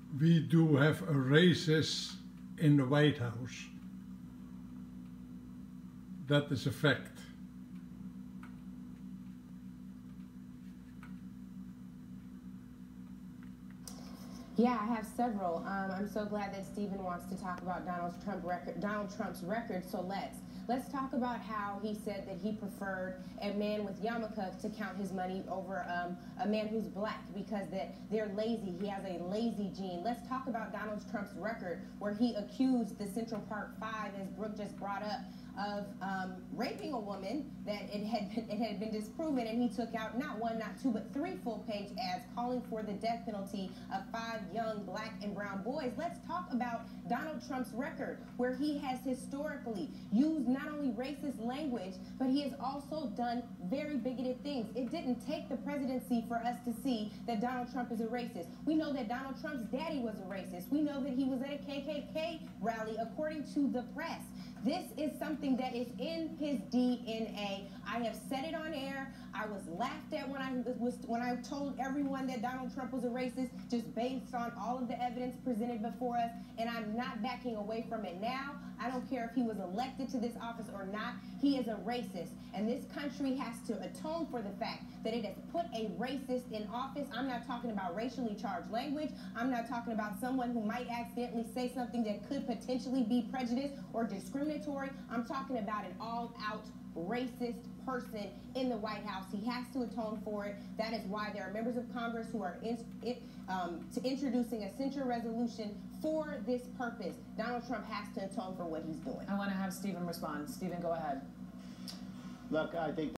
we do have a racist in the White House. That is a fact. Yeah, I have several. I'm so glad that Stephen wants to talk about Donald Trump's record. So let's talk about how he said that he preferred a man with yarmulke to count his money over a man who's black because they're lazy. He has a lazy gene. Let's talk about Donald Trump's record, where he accused the Central Park Five, as Brooke just brought up, of raping a woman, that it had been disproven, and he took out not one, not two, but 3 full-page ads calling for the death penalty of 5 young black and brown boys. Let's talk about Donald Trump's record, where he has historically used not only racist language, but he has also done very bigoted things. It didn't take the presidency for us to see that Donald Trump is a racist. We know that Donald Trump's daddy was a racist. We know that he was at a KKK rally, according to the press. This is something that is in his DNA. I have said it on air. I was laughed at when I told everyone that Donald Trump was a racist, just based on all of the evidence presented before us, and I'm not backing away from it now. I don't care if he was elected to this office or not. He is a racist, and this country has to atone for the fact that it has put a racist in office. I'm not talking about racially charged language. I'm not talking about someone who might accidentally say something that could potentially be prejudiced or discriminatory. I'm talking about an all-out racist person in the White House. He has to atone for it. That is why there are members of Congress who are introducing a censure resolution for this purpose. Donald Trump has to atone for what he's doing. I want to have Stephen respond. Stephen, go ahead. Look, I think